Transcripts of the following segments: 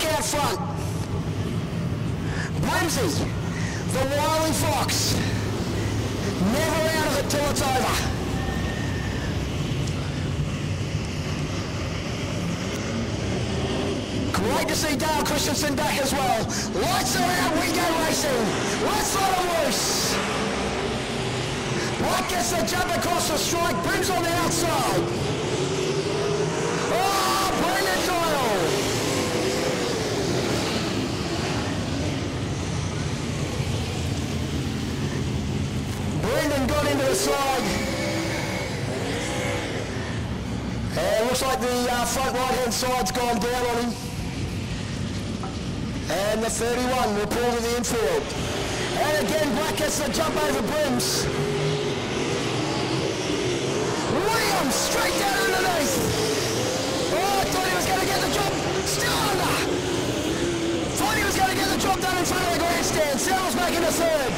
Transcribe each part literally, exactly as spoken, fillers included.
Black out front. Brimsy, the wily fox. Never out of it till it's over. Great to see Dale Christensen back as well. Lights are out, we go racing. Let's let them loose. Black gets the jump across the strike, Brims on the outside. Oh, Brendan Doyle. Brendan got into the slide. And looks like the uh, front right-hand side's gone down on him. And the thirty-one will pull to the infield. And again, Black gets the jump over Brims. Williams straight down underneath. Oh, I thought he was going to get the job. Still under. Thought he was going to get the job done in front of the grandstand. Settle's making a third.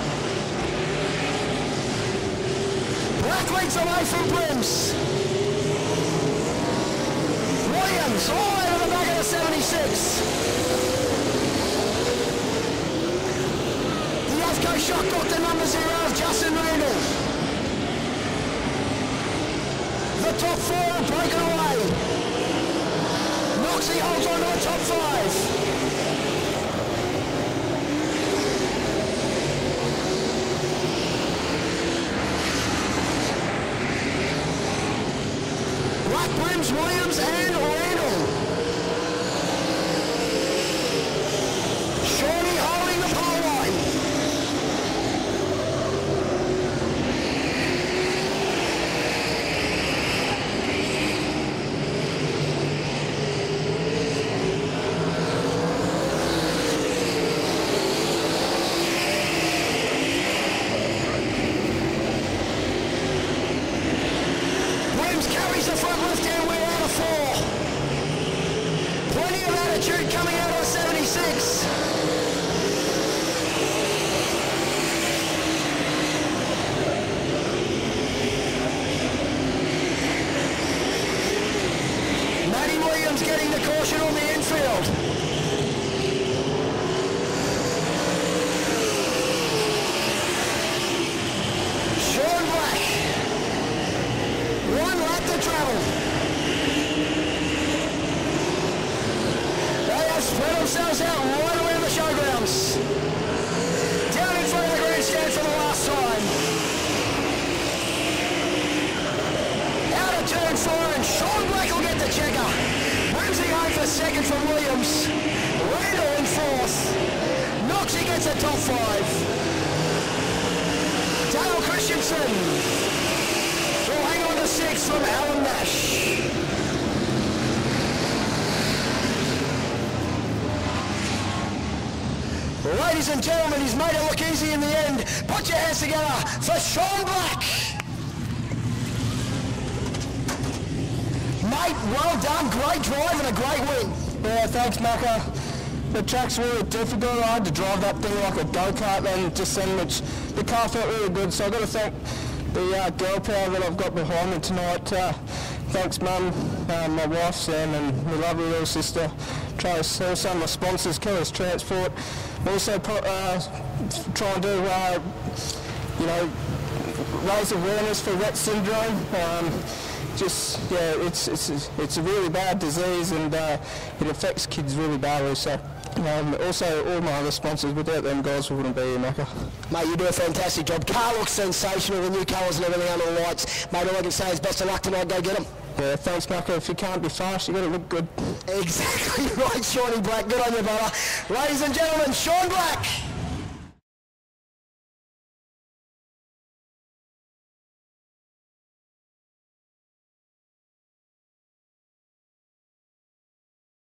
Black leads away from Brims. Williams all the way to the back of the seventy-six. The Avco shot got the number zero of Justin Randall. The top four are broken away. Noxie holds on to the top five. Black, Brims, Williams and Randall. Shawnee holding the pole line. Carries the front left-hand wheel out of four. Plenty of attitude coming out of the seventy-six. Matty Williams getting the caution on the infield. Sean Black. One lap to travel. They have spread themselves out right around the showgrounds. Down in front of the grandstand for the last time. Out of turn four and Sean Black will get the checker. Brimsy home for second from Williams. Randall in fourth. Noxie gets a top five. Dale Christensen. Hang on to six from Alan Nash. Ladies and gentlemen, he's made it look easy in the end. Put your hands together for Sean Black. Mate, well done. Great drive and a great win. Yeah, thanks, Macca. The track's really difficult. I had to drive that thing like a go-kart then just then, which the car felt really good. So I've got to thank the uh, girl power that I've got behind me tonight. Uh, thanks Mum, uh, my wife Sam and my lovely little sister Trace, also my sponsors Kelly's Transport. Also uh, try and do, uh, you know, raise awareness for Rett syndrome. Um, just, yeah, it's, it's, it's a really bad disease and uh, it affects kids really badly. So. Um, also, all my other sponsors, without them guys, we wouldn't be here, Macca. Mate, you do a fantastic job. Car looks sensational, the new colours and everything under the lights. Mate, all I can say is best of luck tonight, go get them. Yeah, thanks, Macca. If you can't be fast, you've got to look good. Exactly right, Shawnee Black. Good on you, brother. Ladies and gentlemen, Sean Black.